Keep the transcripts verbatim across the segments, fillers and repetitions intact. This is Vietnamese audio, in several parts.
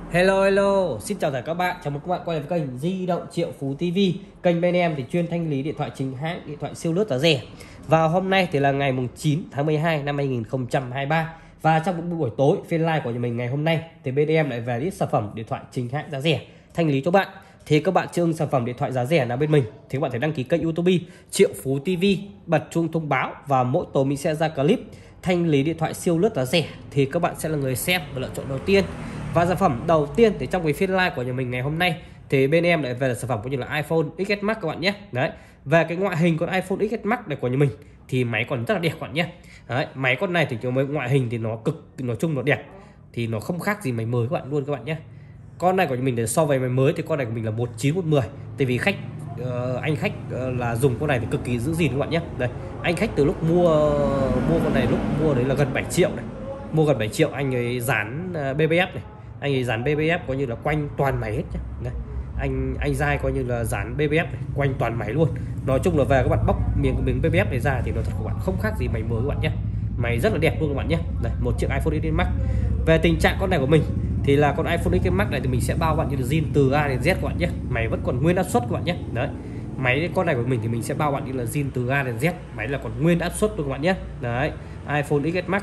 Hello hello, xin chào tất cả các bạn, chào mừng các bạn quay lại với kênh Di động Triệu Phú ti vi. Kênh bên em thì chuyên thanh lý điện thoại chính hãng, điện thoại siêu lướt giá rẻ. Và hôm nay thì là ngày chín tháng mười hai năm hai nghìn không trăm hai mươi ba. Và trong buổi tối phiên live của nhà mình ngày hôm nay thì bên em lại về ít sản phẩm điện thoại chính hãng giá rẻ thanh lý cho bạn. Thì các bạn chưa ưng sản phẩm điện thoại giá rẻ nào bên mình thì các bạn phải đăng ký kênh YouTube Triệu Phú ti vi, bật chuông thông báo và mỗi tối mình sẽ ra clip thanh lý điện thoại siêu lướt giá rẻ thì các bạn sẽ là người xem và lựa chọn đầu tiên. Và sản phẩm đầu tiên thì trong cái phiên live của nhà mình ngày hôm nay thì bên em lại về là sản phẩm cũng như là iPhone ích ét Max các bạn nhé. Đấy, về cái ngoại hình con iPhone ích ét Max này của nhà mình thì máy còn rất là đẹp các bạn nhé. Đấy, máy con này thì cái ngoại hình thì nó cực, nói chung nó đẹp, thì nó không khác gì máy mới các bạn luôn các bạn nhé. Con này của nhà mình thì so với máy mới thì con này của mình là một chín một mười, tại vì khách uh, anh khách uh, là dùng con này thì cực kỳ giữ gìn các bạn nhé. Đây, anh khách từ lúc mua mua con này, lúc mua đấy là gần bảy triệu này, mua gần bảy triệu anh ấy dán uh, bê bê ép này, anh ấy dán bê bê ép coi như là quanh toàn máy hết nhé. Đây, anh anh dai coi như là dán bê bê ép này, quanh toàn máy luôn. Nói chung là về các bạn bóc miếng miếng bê bê ép này ra thì nó thật các bạn không khác gì máy mới các bạn nhé. Máy rất là đẹp luôn các bạn nhé. Đây, một chiếc iPhone ích ét Max. Về tình trạng con này của mình thì là con iPhone ích ét Max này thì mình sẽ bao bạn như là zin từ A đến Z các bạn nhé. Máy vẫn còn nguyên áp suất các bạn nhé. Đấy, máy con này của mình thì mình sẽ bao bạn như là zin từ A đến Z, máy là còn nguyên áp suất luôn các bạn nhé. Đấy, iPhone ích ét Max.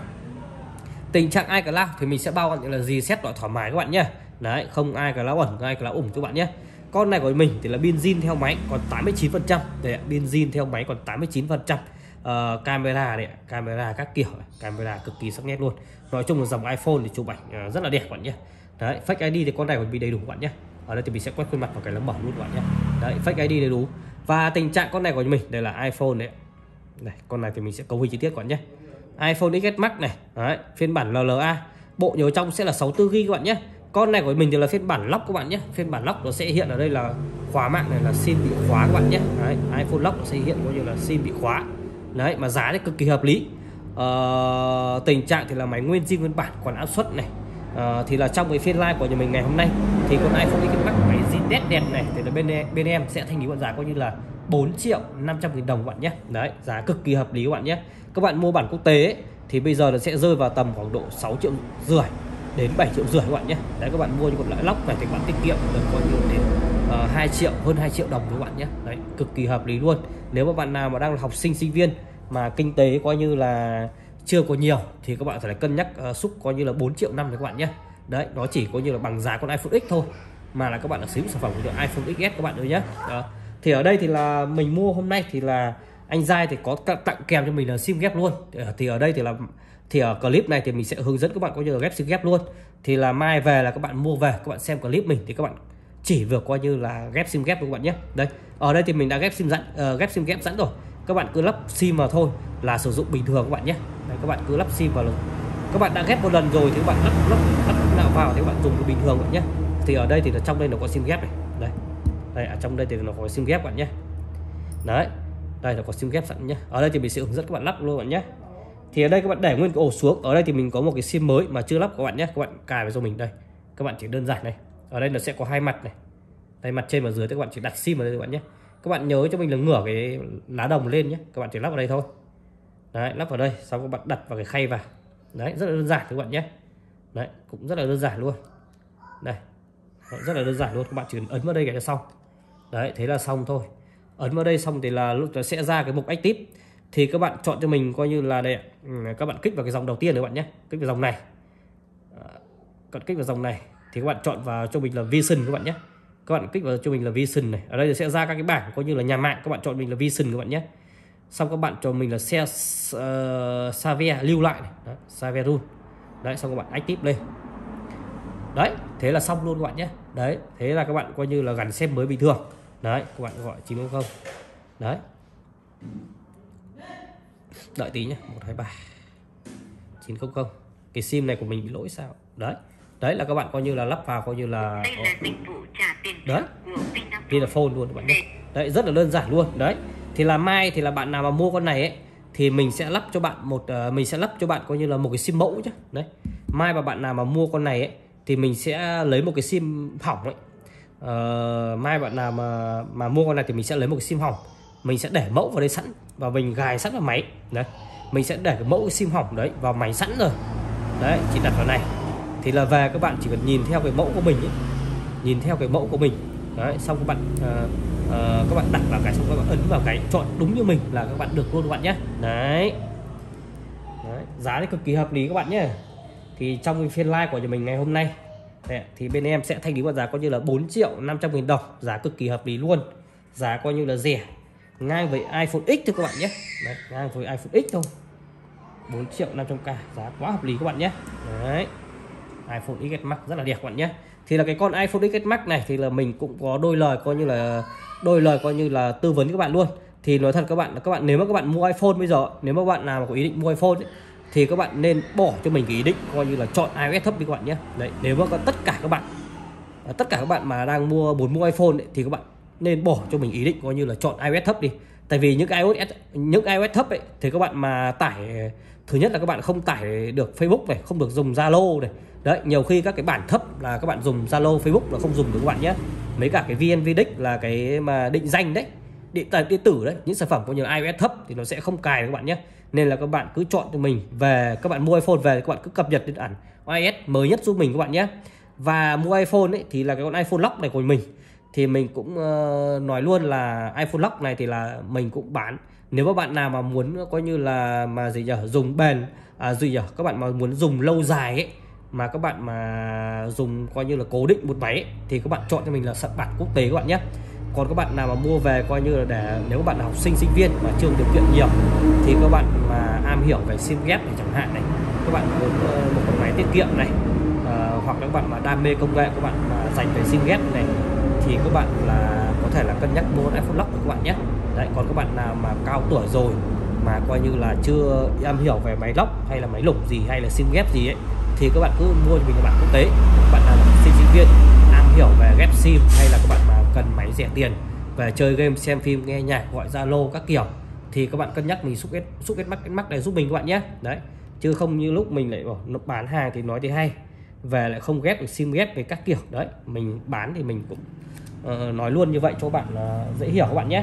Tình trạng ai cả lao thì mình sẽ bao bạn như là reset loại thoải mái các bạn nhé. Đấy, không ai cả lao ẩn, ai cả lao ủng các bạn nhé. Con này của mình thì là pin zin theo máy còn tám mươi chín phần trăm. Đây, pin zin theo máy còn tám mươi chín phần trăm. Uh, camera này, camera các kiểu, camera cực kỳ sắc nét luôn. Nói chung là dòng iPhone thì chụp ảnh uh, rất là đẹp các bạn nhé. Đấy, fake i đê thì con này còn bị đầy đủ các bạn nhé. Ở đây thì mình sẽ quét khuôn mặt vào cái lá mở luôn các bạn nhé. Đấy, fake i đê đầy đủ. Và tình trạng con này của mình đây là iPhone đấy. Đây, con này thì mình sẽ cấu hình chi tiết các bạn nhé. iPhone ích ét Max này, đấy, phiên bản lờ lờ a, bộ nhớ trong sẽ là sáu mươi tư gi ga bai các bạn nhé. Con này của mình thì là phiên bản lock các bạn nhé. Phiên bản lock nó sẽ hiện ở đây là khóa mạng này là sim bị khóa các bạn nhé. Đấy, iPhone lock nó sẽ hiện coi như là sim bị khóa. Đấy, mà giá thì cực kỳ hợp lý. Ờ, tình trạng thì là máy nguyên zin nguyên bản, còn áp suất này. Ờ, thì là trong cái phiên live của nhà mình ngày hôm nay thì con iPhone ích ét Max máy zin đét đẹp này thì là bên bên em sẽ thanh lý bạn giá coi như là bốn triệu năm trăm nghìn đồng các bạn nhé. Đấy, giá cực kỳ hợp lý các bạn nhé. Các bạn mua bản quốc tế ấy, thì bây giờ nó sẽ rơi vào tầm khoảng độ sáu triệu rưỡi đến bảy triệu rưỡi các bạn nhé. Đấy, các bạn mua những con loại lóc này thì các bạn tiết kiệm được coi như đến uh, hai triệu, hơn hai triệu đồng các bạn nhé. Đấy, cực kỳ hợp lý luôn. Nếu mà bạn nào mà đang là học sinh sinh viên mà kinh tế coi như là chưa có nhiều thì các bạn phải cân nhắc uh, xúc coi như là bốn triệu năm các bạn nhé. Đấy, nó chỉ coi như là bằng giá con iPhone X thôi, mà là các bạn đã sử dụng sản phẩm của iPhone ích ét các bạn ơi nhé. Đó. Thì ở đây thì là mình mua hôm nay thì là anh Giai thì có tặng kèm cho mình là sim ghép luôn. Thì ở đây thì là thì ở clip này thì mình sẽ hướng dẫn các bạn có như là ghép sim ghép luôn. Thì là mai về là các bạn mua về, các bạn xem clip mình thì các bạn chỉ việc coi như là ghép sim ghép luôn các bạn nhé. Đây, ở đây thì mình đã ghép sim sẵn, uh, ghép sim ghép sẵn rồi. Các bạn cứ lắp sim vào thôi là sử dụng bình thường các bạn nhé. Đây, các bạn cứ lắp sim vào là các bạn đã ghép một lần rồi thì các bạn lắp lắp lắp nào vào thì các bạn dùng bình thường các bạn nhé. Thì ở đây thì là trong đây nó có sim ghép này. Đây. Đây, ở trong đây thì nó có sim ghép các bạn nhé. Đấy, đây là có sim ghép sẵn nhé. Ở đây thì mình sẽ hướng dẫn các bạn lắp luôn các bạn nhé. Thì ở đây các bạn để nguyên cái ổ xuống. Ở đây thì mình có một cái sim mới mà chưa lắp các bạn nhé. Các bạn cài vào cho mình đây. Các bạn chỉ đơn giản này. Ở đây nó sẽ có hai mặt này. Đây, mặt trên và dưới thì các bạn chỉ đặt sim vào đây các bạn nhé. Các bạn nhớ cho mình là ngửa cái lá đồng lên nhé. Các bạn chỉ lắp vào đây thôi. Đấy, lắp vào đây, xong các bạn đặt vào cái khay vào. Đấy, rất là đơn giản các bạn nhé. Đấy, cũng rất là đơn giản luôn. Đây. Đấy, rất là đơn giản luôn, các bạn chỉ ấn vào đây cái là xong. Đấy, thế là xong thôi. Ấn vào đây xong thì là lúc nó sẽ ra cái mục active. Thì các bạn chọn cho mình coi như là đây, các bạn kích vào cái dòng đầu tiên các bạn nhé. Kích vào dòng này. Các bạn kích vào dòng này thì các bạn chọn vào cho mình là Vision các bạn nhé. Các bạn kích vào cho mình là Vision này. Ở đây sẽ ra các cái bảng coi như là nhà mạng, các bạn chọn mình là Vision các bạn nhé. Xong các bạn cho mình là share uh, Savia lưu lại này. Đấy, Savia rule. Đấy, xong các bạn active lên. Đấy, thế là xong luôn các bạn nhé. Đấy, thế là các bạn coi như là gắn xem mới bình thường. Đấy, các bạn gọi chín không không. Đấy. Đợi tí nhé, một hai ba chín không không. Cái sim này của mình bị lỗi sao? Đấy. Đấy là các bạn coi như là lắp vào coi như là đây là dịch vụ trả tiền. Đấy. Vinaphone luôn các bạn nhé. Đấy, rất là đơn giản luôn. Đấy. Thì là mai thì là bạn nào mà mua con này ấy thì mình sẽ lắp cho bạn một uh, mình sẽ lắp cho bạn coi như là một cái sim mẫu chứ. Đấy. Mai mà bạn nào mà mua con này ấy thì mình sẽ lấy một cái sim hỏng ấy. Uh, mai bạn nào mà mà mua con này thì mình sẽ lấy một cái sim hỏng, mình sẽ để mẫu vào đây sẵn và mình gài sẵn vào máy. Đấy, mình sẽ để cái mẫu cái sim hỏng đấy vào máy sẵn rồi. Đấy, chỉ đặt vào này thì là về các bạn chỉ cần nhìn theo cái mẫu của mình ấy. Nhìn theo cái mẫu của mình đấy, xong các bạn uh, uh, các bạn đặt vào cái, xong các bạn ấn vào cái chọn đúng như mình là các bạn được luôn các bạn nhé. Đấy. Đấy, giá thì cực kỳ hợp lý các bạn nhé. Thì trong cái phiên live của nhà mình ngày hôm nay đấy, thì bên em sẽ thanh lý một giá coi như là bốn triệu năm trăm nghìn đồng, giá cực kỳ hợp lý luôn, giá coi như là rẻ, ngang với iPhone X thôi các bạn nhé. Đấy, ngang với iPhone X thôi, bốn triệu năm trăm k, giá quá hợp lý các bạn nhé. Đấy, iPhone ích ét Max rất là đẹp các bạn nhé. Thì là cái con iPhone ích ét Max này thì là mình cũng có đôi lời coi như là đôi lời coi như là tư vấn các bạn luôn. Thì nói thật các bạn là các bạn nếu mà các bạn mua iPhone bây giờ, nếu mà các bạn nào mà có ý định mua iPhone ấy, thì các bạn nên bỏ cho mình cái ý định coi như là chọn iOS thấp đi các bạn nhé. Đấy, nếu mà có tất cả các bạn tất cả các bạn mà đang mua muốn mua iPhone ấy, thì các bạn nên bỏ cho mình ý định coi như là chọn iOS thấp đi. Tại vì những cái iOS những iOS thấp ấy thì các bạn mà tải, thứ nhất là các bạn không tải được Facebook này, không được dùng Zalo này. Đấy, nhiều khi các cái bản thấp là các bạn dùng Zalo, Facebook là không dùng được các bạn nhé. Mấy cả cái vê en Vidic là cái mà định danh đấy, điện tử điện tử đấy, những sản phẩm coi như là iOS thấp thì nó sẽ không cài được các bạn nhé. Nên là các bạn cứ chọn cho mình về, các bạn mua iPhone về các bạn cứ cập nhật đến bản iOS mới nhất giúp mình các bạn nhé. Và mua iPhone ấy thì là cái con iPhone Lock này của mình thì mình cũng uh, nói luôn là iPhone Lock này thì là mình cũng bán. Nếu các bạn nào mà muốn coi như là mà gì nhỉ, dùng bền à, gì nhỉ, các bạn mà muốn dùng lâu dài ấy, mà các bạn mà dùng coi như là cố định một máy ấy, thì các bạn chọn cho mình là sản bản quốc tế các bạn nhé. Còn các bạn nào mà mua về coi như là để, nếu các bạn là học sinh sinh viên mà chưa điều kiện nhiều thì các bạn mà am hiểu về sim ghép này chẳng hạn này, các bạn muốn uh, một con máy tiết kiệm này, uh, hoặc là các bạn mà đam mê công nghệ, các bạn mà dành về sim ghép này thì các bạn là có thể là cân nhắc mua iPhone Lock của các bạn nhé. Đấy, còn các bạn nào mà cao tuổi rồi mà coi như là chưa am hiểu về máy lock hay là máy lục gì hay là sim ghép gì ấy thì các bạn cứ mua cho mình một bản quốc tế. Các bạn nào là sinh sinh viên am hiểu về ghép sim hay là các bạn mà cần máy rẻ tiền về chơi game, xem phim, nghe nhạc, gọi Zalo các kiểu thì các bạn cân nhắc mình xúc xúc ét Max này giúp mình các bạn nhé. Đấy, chứ không như lúc mình lại bảo nó bán hàng thì nói thì hay, về lại không ghép được sim ghép với các kiểu. Đấy, mình bán thì mình cũng uh, nói luôn như vậy cho bạn uh, dễ hiểu các bạn nhé.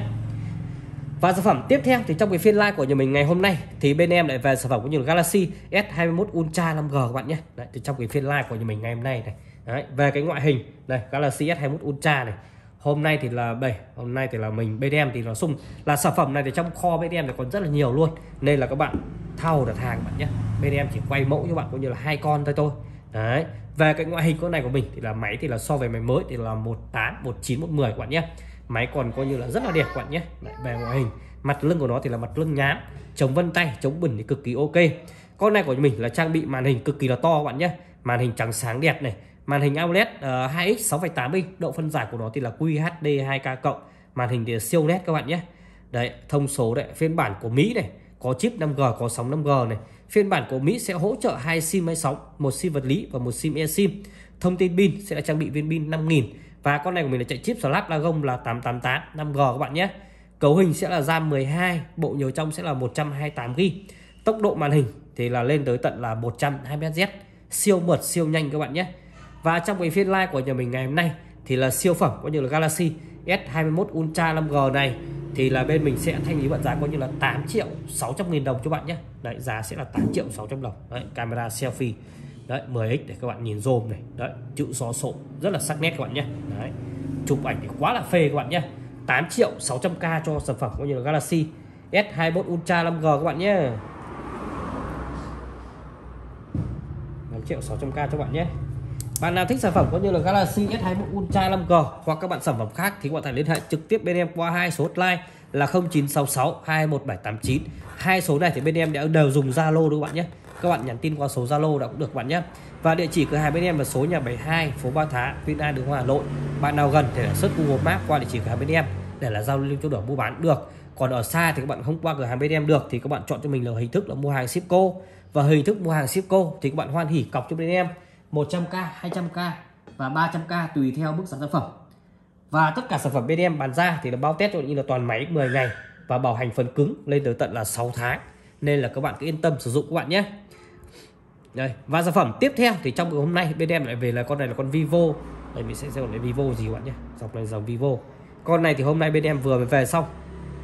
Và sản phẩm tiếp theo thì trong cái phiên live của nhà mình ngày hôm nay thì bên em lại về sản phẩm cũng như là Galaxy S hai mươi mốt Ultra năm G các bạn nhé. Đấy, thì trong cái phiên live của nhà mình ngày hôm nay này, đấy, về cái ngoại hình đây Galaxy S hai mươi mốt Ultra này, hôm nay thì là bảy hôm nay thì là mình bên em thì nó sung là sản phẩm này thì trong kho bên em thì còn rất là nhiều luôn, nên là các bạn thao đặt hàng bạn nhé. Bên em chỉ quay mẫu cho bạn cũng như là hai con thôi thôi. Đấy, về cái ngoại hình con này của mình thì là máy thì là so về máy mới thì là một tám, một chín, một mười các bạn nhé. Máy còn coi như là rất là đẹp các bạn nhé. Đấy, về ngoại hình, mặt lưng của nó thì là mặt lưng nhám, chống vân tay, chống bẩn thì cực kỳ ok. Con này của mình là trang bị màn hình cực kỳ là to các bạn nhé, màn hình trắng sáng đẹp này, màn hình a mô led uh, hai x sáu phẩy tám inch, độ phân giải của nó thì là Q H D hai K cộng, màn hình thì là siêu nét các bạn nhé. Đấy, thông số đấy, phiên bản của Mỹ này có chip năm G, có sóng năm G này. Phiên bản của Mỹ sẽ hỗ trợ hai sim máy sóng, một sim vật lý và một sim eSIM. Thông tin pin sẽ là trang bị viên pin năm nghìn. Và con này của mình là chạy chip Snapdragon là tám tám tám năm G các bạn nhé. Cấu hình sẽ là RAM mười hai, bộ nhớ trong sẽ là một trăm hai mươi tám gi ga bai. Tốc độ màn hình thì là lên tới tận là một trăm hai mươi héc, siêu mượt, siêu nhanh các bạn nhé. Và trong cái phiên live của nhà mình ngày hôm nay thì là siêu phẩm cũng như là Galaxy S hai mươi mốt Ultra năm G này thì là bên mình sẽ thanh lý bạn giá coi như là tám triệu sáu trăm nghìn đồng cho bạn nhé. Đấy, giá sẽ là tám triệu sáu trăm đồng. Đấy, camera selfie đấy mười x để các bạn nhìn zoom này, đấy, chữ xóa sổ rất là sắc nét các bạn nhé. Đấy, chụp ảnh thì quá là phê các bạn nhé. tám triệu sáu trăm k cho sản phẩm cũng như là Galaxy S hai mươi mốt Ultra năm G các bạn nhé. tám triệu sáu trăm k cho bạn nhé. Bạn nào thích sản phẩm cũng như là Galaxy S hai mươi mốt Ultra năm G hoặc các bạn sản phẩm khác thì các bạn thể liên hệ trực tiếp bên em qua hai số hotline là không chín sáu sáu hai một bảy tám chín. Hai số này thì bên em đã đều dùng Zalo đúng các bạn nhé. Các bạn nhắn tin qua số Zalo đã cũng được bạn nhé. Và địa chỉ cửa hàng bên em là số nhà bảy mươi hai phố Ba Thá, Vĩnh An, đường Hoa, Hà Nội. Bạn nào gần thì là search Google Maps qua địa chỉ cửa hàng bên em để là giao lưu trao đổi mua bán được. Còn ở xa thì các bạn không qua cửa hàng bên em được thì các bạn chọn cho mình là hình thức là mua hàng shipco. Và hình thức mua hàng shipco thì các bạn hoan hỉ cọc cho bên em một trăm k, hai trăm k và ba trăm k tùy theo mức giá sản phẩm. Và tất cả sản phẩm bên em bán ra thì là bao test cho như là toàn máy mười ngày và bảo hành phần cứng lên tới tận là sáu tháng. Nên là các bạn cứ yên tâm sử dụng các bạn nhé. Đây, và sản phẩm tiếp theo thì trong ngày hôm nay bên em lại về là con này là con Vivo. Đây mình sẽ xem là Vivo gì các bạn nhé. Dòng này dòng Vivo. Con này thì hôm nay bên em vừa mới về xong.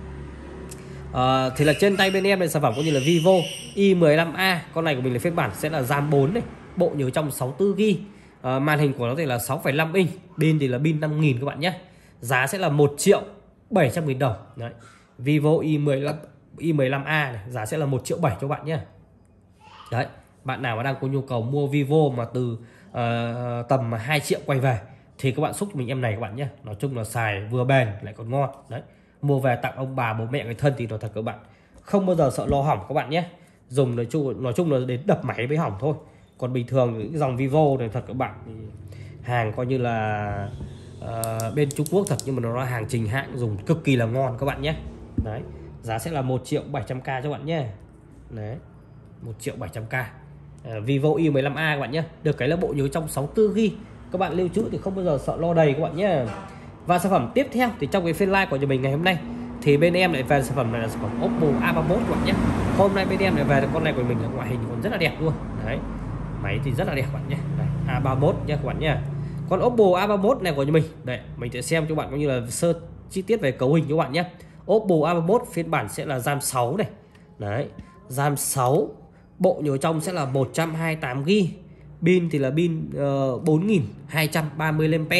À, thì là trên tay bên em là sản phẩm cũng như là Vivo Y mười lăm A. Con này của mình là phiên bản sẽ là RAM bốn này, bộ nhớ trong sáu mươi tư gi ga bai, à, màn hình của nó thì là sáu phẩy năm inch, pin thì là pin năm nghìn các bạn nhé. Giá sẽ là một triệu bảy trăm nghìn đồng. Đấy. Vivo i mười lăm i mười lăm A này, giá sẽ là một triệu bảy cho bạn nhé. Đấy, bạn nào mà đang có nhu cầu mua Vivo mà từ uh, tầm hai triệu quay về thì các bạn xúc mình em này các bạn nhé. Nói chung là xài vừa bền lại còn ngon. Đấy, mua về tặng ông bà bố mẹ người thân thì nói thật các bạn không bao giờ sợ lo hỏng các bạn nhé. Dùng nói chung nói chung là đến đập máy mới hỏng thôi. Còn bình thường những dòng Vivo này thật các bạn thì hàng coi như là uh, bên Trung Quốc thật, nhưng mà nó là hàng chính hãng, dùng cực kỳ là ngon các bạn nhé. Đấy, giá sẽ là một triệu bảy trăm k cho bạn nhé. Đấy, một triệu bảy trăm k. uh, Vivo i mười lăm A các bạn nhé. Được cái là bộ nhớ trong sáu mươi tư gi ga bai, các bạn lưu trữ thì không bao giờ sợ lo đầy các bạn nhé. Và sản phẩm tiếp theo thì trong cái phiên live của nhà mình ngày hôm nay thì bên em lại về sản phẩm này là sản phẩm Oppo A ba mươi mốt các bạn nhé. Hôm nay bên em lại về con này của mình là ngoại hình còn rất là đẹp luôn. Đấy, máy thì rất là đẹp các bạn nhé. Đây, A ba mươi mốt nhé các bạn nhé. Con Oppo A ba mươi mốt này của nhà mình, đây mình sẽ xem cho bạn cũng như là sơ chi tiết về cấu hình cho bạn nhé. Oppo A ba mươi mốt phiên bản sẽ là RAM sáu này. Đấy, RAM sáu, bộ nhớ trong sẽ là một trăm hai mươi tám gi ga bai, pin thì là pin uh, bốn nghìn hai trăm ba mươi mAh.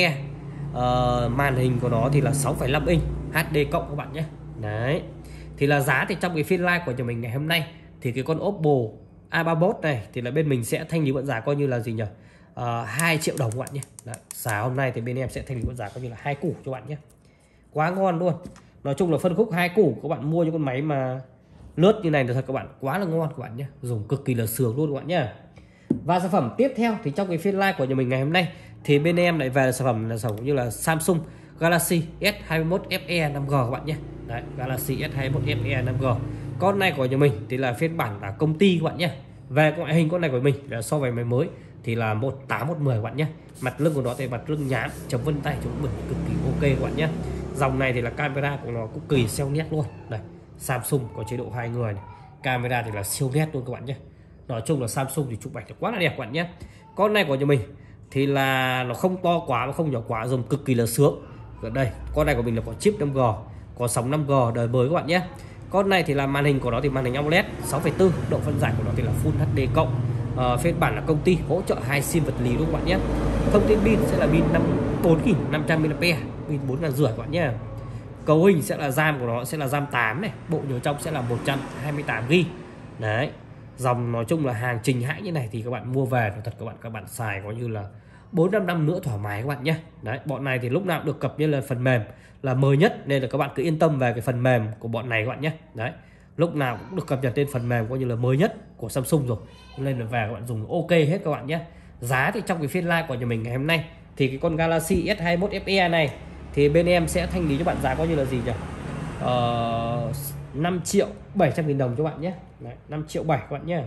Uh, màn hình của nó thì là sáu phẩy năm inch hát đê cộng các bạn nhé. Đấy, thì là giá thì trong cái phiên live của nhà mình ngày hôm nay thì cái con Oppo A ba mươi mốt này thì là bên mình sẽ thanh lý vận giá coi như là gì nhỉ, uh, hai triệu đồng các bạn nhé. Đấy, giá hôm nay thì bên em sẽ thanh lý vận giá coi như là hai củ cho bạn nhé. Quá ngon luôn. Nói chung là phân khúc hai củ, các bạn mua những con máy mà lướt như này là thật các bạn quá là ngon các bạn nhé, dùng cực kỳ là sướng luôn các bạn nhé. Và sản phẩm tiếp theo thì trong cái phiên live của nhà mình ngày hôm nay thì bên em lại về sản phẩm là sản phẩm như là Samsung Galaxy S hai mươi mốt F E năm G các bạn nhé. Đấy, Galaxy S hai mươi mốt F E năm G. Con này của nhà mình thì là phiên bản là công ty các bạn nhé. Về ngoại hình con này của mình là so với máy mới thì là một tám một mười các bạn nhé. Mặt lưng của nó thì mặt lưng nhám, chấm vân tay chấm bẩn cực kỳ ok các bạn nhé. Dòng này thì là camera của nó cũng kỳ siêu nét luôn. Đây, Samsung có chế độ hai người này. Camera thì là siêu nét luôn các bạn nhé. Nói chung là Samsung thì chụp ảnh thì quá là đẹp các bạn nhé. Con này của nhà mình thì là nó không to quá và không nhỏ quá, dùng cực kỳ là sướng. Ở đây con này của mình là có chip năm G, có sóng năm G đời mới các bạn nhé. Con này thì là màn hình của nó thì màn hình a mô led sáu phẩy bốn, độ phân giải của nó thì là Full hát đê cộng. À, phiên bản là công ty hỗ trợ hai sim vật lý luôn các bạn nhé. Thông tin pin sẽ là pin bốn nghìn năm trăm mAh, pin bốn nghìn rưỡi các bạn nhé. Cấu hình sẽ là RAM của nó sẽ là RAM tám này, bộ nhớ trong sẽ là một trăm hai mươi tám gi ga bai. Đấy, dòng nói chung là hàng trình hãng như này thì các bạn mua về thật các bạn các bạn xài có như là bốn năm năm nữa thoải mái các bạn nhé. Đấy, bọn này thì lúc nào cũng được cập nhật là phần mềm là mới nhất, nên là các bạn cứ yên tâm về cái phần mềm của bọn này các bạn nhé. Đấy, lúc nào cũng được cập nhật trên phần mềm coi như là mới nhất của Samsung rồi, nên là về các bạn dùng ok hết các bạn nhé. Giá thì trong cái phiên live của nhà mình ngày hôm nay thì cái con Galaxy S hai mươi mốt F E này thì bên em sẽ thanh lý cho bạn giá coi như là gì nhỉ, uh, năm triệu bảy trăm nghìn đồng cho bạn nhé. Đấy, năm triệu bảy các bạn nhé.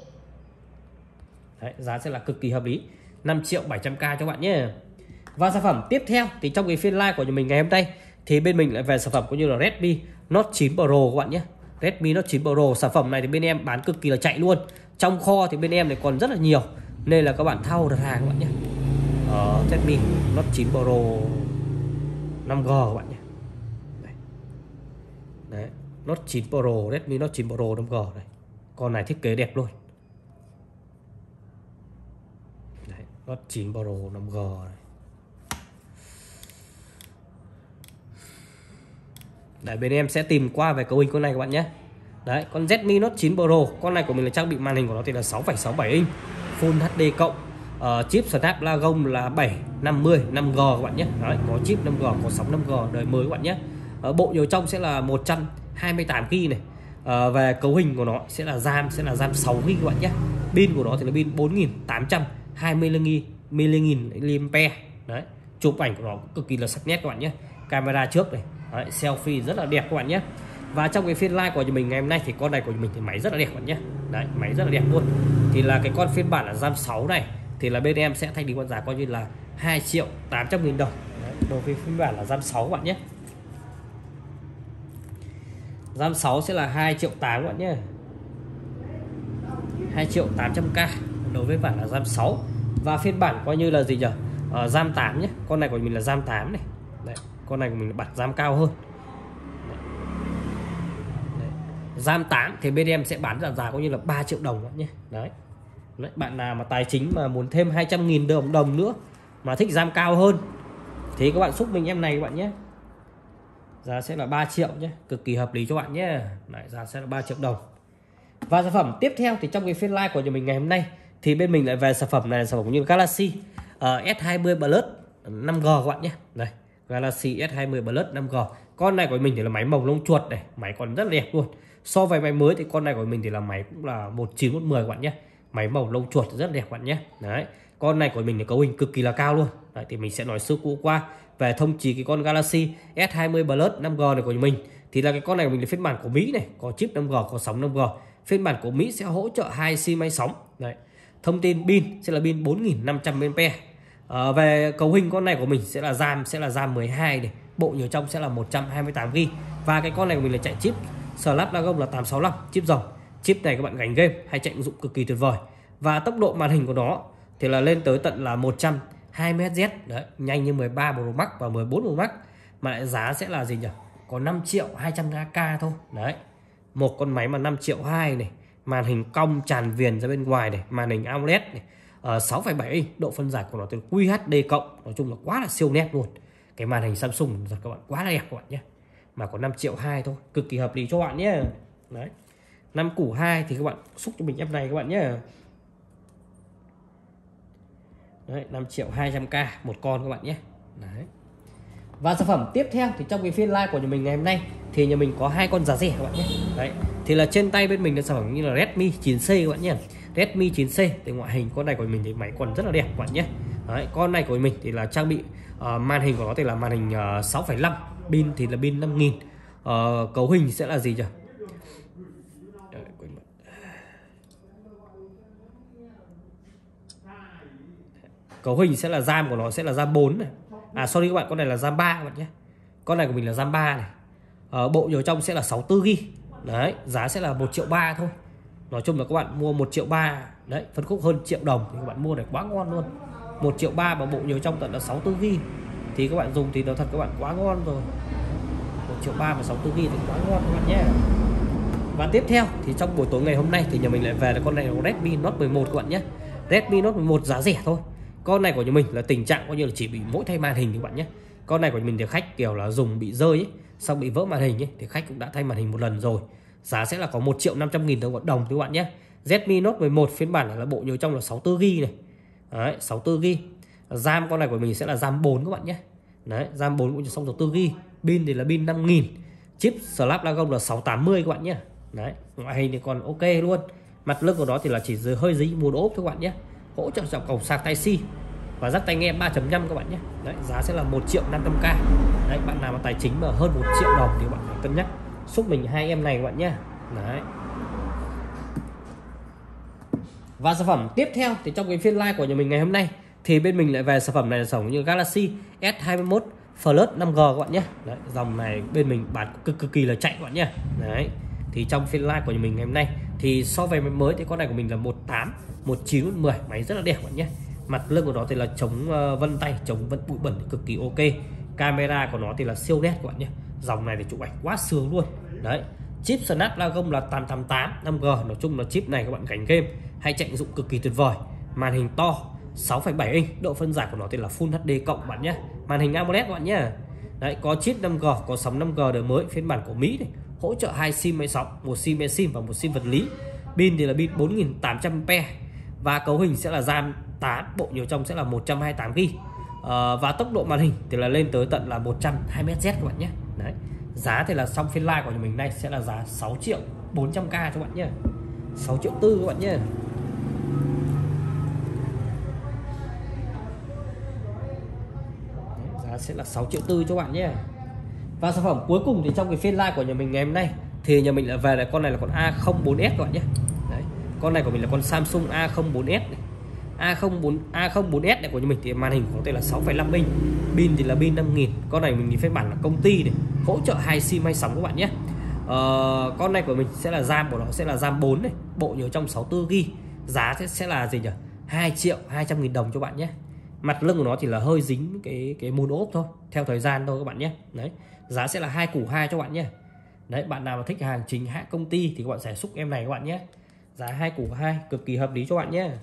Đấy, giá sẽ là cực kỳ hợp lý, năm triệu bảy trăm k cho bạn nhé. Và sản phẩm tiếp theo thì trong cái phiên live của nhà mình ngày hôm nay thì bên mình lại về sản phẩm cũng như là Redmi Note chín Pro các bạn nhé. Redmi Note chín Pro, sản phẩm này thì bên em bán cực kỳ là chạy luôn. Trong kho thì bên em này còn rất là nhiều, nên là các bạn thao đặt hàng các bạn nhé. Ở Redmi Note chín Pro năm G các bạn nhé. Đây. Đấy, Note chín Pro, Redmi Note chín Pro năm G này. Con này thiết kế đẹp luôn. Đấy, Note chín Pro năm G này. Đấy, bên em sẽ tìm qua về cấu hình con này các bạn nhé. Đấy, con Redmi Note chín Pro, con này của mình là trang bị màn hình của nó thì là sáu phẩy sáu bảy inch, Full hát đê cộng. Uh, chip Snapdragon là bảy năm mươi năm G các bạn nhé. Đấy, có chip năm G, có sóng năm G đời mới các bạn nhé. Uh, bộ nhớ trong sẽ là một trăm hai mươi tám gi ga bai này. Uh, về cấu hình của nó sẽ là RAM sẽ là RAM sáu gi ga bai các bạn nhé. Pin của nó thì là pin bốn nghìn tám trăm hai mươi mAh. Đấy, chụp ảnh của nó cực kỳ là sắc nét các bạn nhé. Camera trước này, đấy, selfie rất là đẹp các bạn nhé. Và trong cái phiên live của mình ngày hôm nay thì con này của mình thì máy rất là đẹp các bạn nhé. Đấy, máy rất là đẹp luôn. Thì là cái con phiên bản là RAM sáu này thì là bên em sẽ thanh lý con giá coi như là hai triệu tám trăm nghìn đồng. Đấy, đối với phiên bản là RAM sáu các bạn nhé. RAM sáu sẽ là hai triệu tám các bạn nhé. hai triệu tám trăm k đối với bản là RAM sáu. Và phiên bản coi như là gì nhỉ? Uh, RAM tám nhé. Con này của mình là RAM tám này. Đấy, con này của mình là bản RAM cao hơn. Đấy. Đấy. RAM tám thì bên em sẽ bán ra giá coi như là ba triệu đồng các bạn nhé. Đấy. Đấy, bạn nào mà tài chính mà muốn thêm hai trăm nghìn đồng đồng nữa mà thích RAM cao hơn thì các bạn xúc mình em này các bạn nhé. Giá sẽ là ba triệu nhé, cực kỳ hợp lý cho bạn nhé. Đấy, giá sẽ là ba triệu đồng. Và sản phẩm tiếp theo thì trong cái phiên live của nhà mình ngày hôm nay thì bên mình lại về sản phẩm này là sản phẩm như Galaxy uh, S hai mươi Plus năm G các bạn nhé. Đây, Galaxy S hai mươi Plus năm G. Con này của mình thì là máy màu lông chuột này, máy còn rất đẹp luôn. So với máy mới thì con này của mình thì là máy cũng là một chín một mười các bạn nhé. Máy màu lông chuột rất đẹp các bạn nhé. Đấy, con này của mình thì cấu hình cực kỳ là cao luôn. Đấy, thì mình sẽ nói sơ cũ qua về thông chỉ cái con Galaxy S hai mươi Plus năm G này của mình. Thì là cái con này của mình là phiên bản của Mỹ này, có chip năm G, có sóng năm G. Phiên bản của Mỹ sẽ hỗ trợ hai sim hay sóng. Đấy. Thông tin pin sẽ là pin bốn nghìn năm trăm mAh. À, về cấu hình con này của mình sẽ là RAM sẽ là RAM mười hai này, bộ nhớ trong sẽ là một trăm hai mươi tám gi-ga-bai. Và cái con này của mình là chạy chip Snapdragon là tám sáu năm, chip dòng. Chip này các bạn gánh game hay chạy ứng dụng cực kỳ tuyệt vời. Và tốc độ màn hình của nó thì là lên tới tận là một trăm hai mươi héc. Đấy, nhanh như mười ba Pro Max và mười bốn Pro Max. Mà lại giá sẽ là gì nhỉ? Có năm triệu hai trăm k thôi. Đấy. Một con máy mà năm triệu hai này, màn hình cong tràn viền ra bên ngoài này, màn hình a mô led này, uh, sáu phẩy bảy inch, độ phân giải của nó từ Q H D cộng, nói chung là quá là siêu nét luôn. Cái màn hình Samsung các bạn quá là đẹp các bạn nhé. Mà có năm triệu hai thôi, cực kỳ hợp lý cho bạn nhé. Đấy. năm củ hai thì các bạn xúc cho mình em này các bạn nhé. Đấy, năm triệu hai trăm k một con các bạn nhé. Đấy. Và sản phẩm tiếp theo thì trong cái phiên live của nhà mình ngày hôm nay thì nhà mình có hai con giá rẻ các bạn nhé. Đấy, thì là trên tay bên mình là sản phẩm như là Redmi chín C các bạn nhé. Redmi chín C thì ngoại hình con này của mình thì máy còn rất là đẹp các bạn nhé. Đấy, con này của mình thì là trang bị uh, màn hình của nó thì là màn hình uh, sáu phẩy năm, pin thì là pin năm nghìn. Uh, cấu hình sẽ là gì nhỉ? Cấu hình sẽ là RAM của nó sẽ là RAM bốn này. À sorry các bạn, con này là RAM ba các bạn nhé. Con này của mình là RAM ba này. Ờ, bộ nhớ trong sẽ là sáu mươi tư gi-ga-bai. Đấy, giá sẽ là một triệu ba thôi. Nói chung là các bạn mua một triệu ba, đấy, phân khúc hơn triệu đồng thì các bạn mua này quá ngon luôn. một triệu ba mà bộ nhớ trong tận là sáu mươi tư gi-ga-bai thì các bạn dùng thì nó thật các bạn quá ngon rồi. một triệu ba và sáu mươi tư gi-ga-bai thì quá ngon các bạn nhé. Và tiếp theo thì trong buổi tối ngày hôm nay thì nhà mình lại về là con này là Redmi Note mười một các bạn nhé. Redmi Note mười một giá rẻ thôi. Con này của nhà mình là tình trạng coi như là chỉ bị mỗi thay màn hình các bạn nhé. Con này của mình thì khách kiểu là dùng bị rơi ấy, xong bị vỡ màn hình ấy, thì khách cũng đã thay màn hình một lần rồi. Giá sẽ là có một triệu năm trăm nghìn đồng các bạn nhé. Redmi Note mười một phiên bản này là bộ nhớ trong là sáu mươi tư gi-ga-bai này. Đấy, sáu mươi tư gi-ga-bai. RAM con này của mình sẽ là RAM bốn các bạn nhé. Đấy, RAM bốn cũng sáu mươi tư gi-ga-bai. Pin thì là pin năm nghìn. Chip Snapdragon là sáu tám mươi các bạn nhé. Đấy, ngoại hình thì còn ok luôn. Mặt lưng của nó thì là chỉ hơi dính mùn ốp thôi các bạn nhé. Hỗ trợ dòng cổng sạc Type-C và rắc tai nghe ba chấm năm các bạn nhé. Đấy, giá sẽ là một triệu năm trăm k. Đấy, bạn nào mà tài chính mà hơn một triệu đồng thì bạn phải cân nhắc xúc mình hai em này các bạn nhé. Đấy. Và sản phẩm tiếp theo thì trong cái phiên live của nhà mình ngày hôm nay thì bên mình lại về sản phẩm này là sản phẩm như Galaxy S hai mươi mốt Plus năm G các bạn nhé. Đấy, dòng này bên mình bán cực cực kỳ là chạy các bạn nhé. Đấy. Thì trong phiên live của nhà mình ngày hôm nay thì so với máy mới thì con này của mình là một tám, một chín, một mười, máy rất là đẹp các bạn nhé. Mặt lưng của nó thì là chống uh, vân tay, chống vân bụi bẩn cực kỳ ok. Camera của nó thì là siêu nét các bạn nhé. Dòng này thì chụp ảnh quá sướng luôn. Đấy. Chip Snapdragon là tám tám tám năm G, nói chung là chip này các bạn gánh game hay chạy ứng dụng cực kỳ tuyệt vời. Màn hình to sáu phẩy bảy inch, độ phân giải của nó thì là Full hát đê cộng các bạn nhé. Màn hình a mô led các bạn nhé. Đấy, có chip năm G, có sóng năm G đời mới phiên bản của Mỹ này, hỗ trợ hai sim máy sóng, một sim eSIM và một sim vật lý. Pin thì là pin bốn nghìn tám trăm mAh và cấu hình sẽ là RAM tám, bộ nhớ trong sẽ là một trăm hai mươi tám gi-ga-bai. Uh, và tốc độ màn hình thì là lên tới tận là một trăm hai mươi héc các bạn nhé. Đấy. Giá thì là xong phiên live của nhà mình đây sẽ là giá sáu triệu bốn trăm k cho bạn nhé. sáu triệu tư các bạn nhé. Đấy, giá sẽ là sáu triệu tư cho bạn nhé. Và sản phẩm cuối cùng thì trong cái phiên live của nhà mình ngày hôm nay thì nhà mình lại về là con này là con A không bốn S các bạn nhé. Đấy. Con này của mình là con Samsung A không bốn S này. A không bốn A không bốn S này của nhà mình thì màn hình của nó là sáu phẩy năm inch, pin thì là pin năm nghìn. Con này mình thì phiên bản là công ty này, hỗ trợ hai sim hay sóng các bạn nhé. Ờ, con này của mình sẽ là RAM của nó sẽ là RAM bốn này, bộ nhớ trong sáu mươi tư gi-ga-bai. Giá sẽ, sẽ là gì nhỉ? hai triệu hai trăm nghìn đồng cho bạn nhé. Mặt lưng của nó thì là hơi dính cái cái mùn ốp thôi, theo thời gian thôi các bạn nhé. Đấy, giá sẽ là hai củ hai cho bạn nhé. Đấy, bạn nào mà thích hàng chính hãng công ty thì các bạn sẽ xúc em này các bạn nhé. Giá hai củ hai cực kỳ hợp lý cho bạn nhé.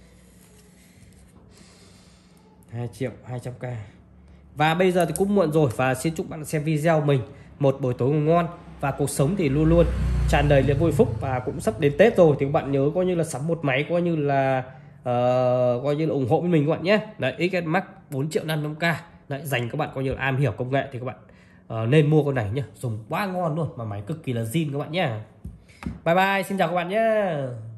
hai triệu hai trăm k. Và bây giờ thì cũng muộn rồi, và xin chúc bạn xem video mình một buổi tối ngủ ngon, và cuộc sống thì luôn luôn tràn đầy niềm vui phúc, và cũng sắp đến Tết rồi thì các bạn nhớ coi như là sắm một máy, coi như là uh, coi như là ủng hộ với mình các bạn nhé. Đấy, ích ét Max bốn triệu năm trăm k. Đấy, dành các bạn coi như là am hiểu công nghệ thì các bạn uh, nên mua con này nhá, dùng quá ngon luôn, mà máy cực kỳ là zin các bạn nhé. Bye bye, xin chào các bạn nhé.